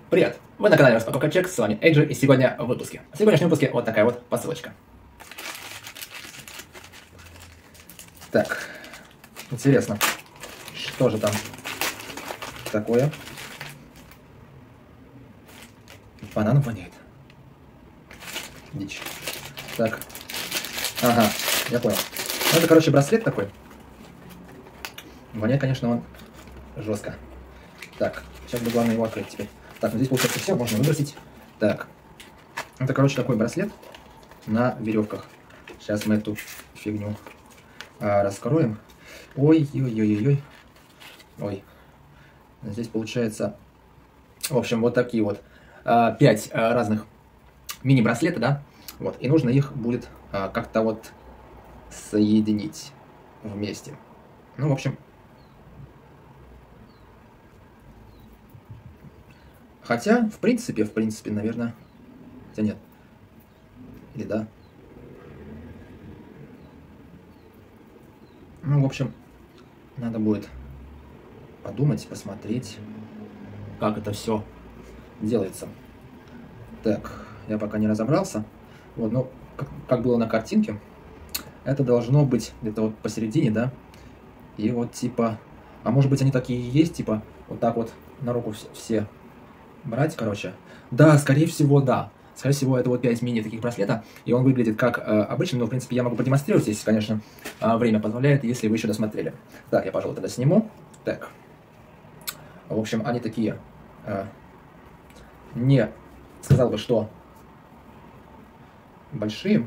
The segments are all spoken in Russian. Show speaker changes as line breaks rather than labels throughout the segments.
Привет! Вы на канале Распаковка Чек, с вами Эйджи, и сегодня в выпуске. В сегодняшнем выпуске вот такая вот посылочка. Так, интересно, что же там такое? Бананом воняет. Дичь. Так, ага, я понял. Ну, это, короче, браслет такой. Воняет, конечно, он жестко. Так, сейчас бы главное его открыть теперь. Так, ну здесь получается все, можно выбросить. Так, это, короче, такой браслет на веревках. Сейчас мы эту фигню раскроем. Ой-ой-ой-ой-ой. Ой. Здесь получается, в общем, вот такие вот 5 разных мини-браслета, да? Вот, и нужно их будет как-то вот соединить вместе. Ну, в общем, хотя, в принципе, наверное, хотя нет. Или да. Ну, в общем, надо будет подумать, посмотреть, как это все делается. Так, я пока не разобрался. Вот, ну, как было на картинке, это должно быть где-то вот посередине, да? И вот типа, а может быть они такие и есть, типа, вот так вот на руку все брать, короче. Да, скорее всего, да. Скорее всего, это вот 5 мини таких браслета, и он выглядит как обычно, но, в принципе, я могу продемонстрировать, если, конечно, время позволяет, если вы еще досмотрели. Так, я, пожалуй, тогда сниму. Так. В общем, они такие, не сказал бы, что большие.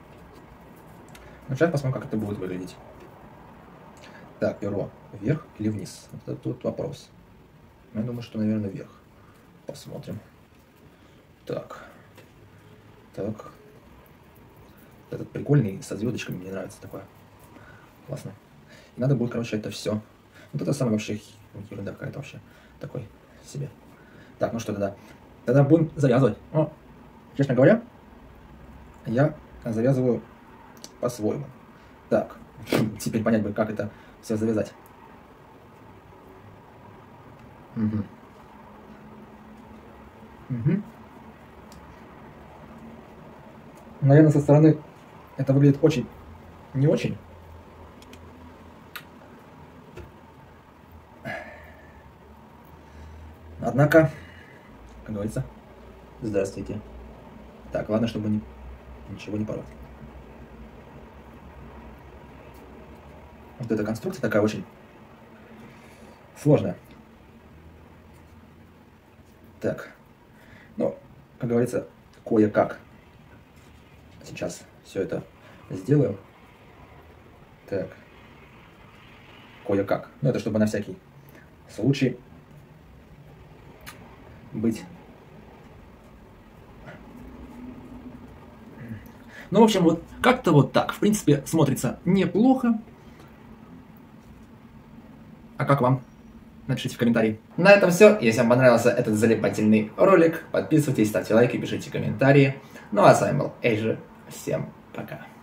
Но сейчас посмотрим, как это будет выглядеть. Так, перо вверх или вниз? Это тут вопрос. Я думаю, что, наверное, вверх. Посмотрим. Так. Так. Этот прикольный, со звездочками, мне нравится такое. Классно. И надо будет, короче, это все. Вот это самая вообще ерунда какая-то вообще. Такой себе. Так, ну что тогда? Тогда будем завязывать. О, честно говоря, я завязываю по-своему. Так, теперь понять бы, как это все завязать. Угу. Угу. Наверное, со стороны это выглядит очень не очень. Однако, как говорится, здравствуйте. Так, ладно, чтобы ничего не порвать. Вот эта конструкция такая очень сложная. Так, ну, как говорится, кое-как. Сейчас все это сделаем. Так, кое-как. Ну, это чтобы на всякий случай быть. Ну, в общем, вот как-то вот так. В принципе, смотрится неплохо. А как вам? Напишите в комментарии. На этом все. Если вам понравился этот залипательный ролик, подписывайтесь, ставьте лайки, пишите комментарии. Ну а с вами был Эйджи. Всем пока.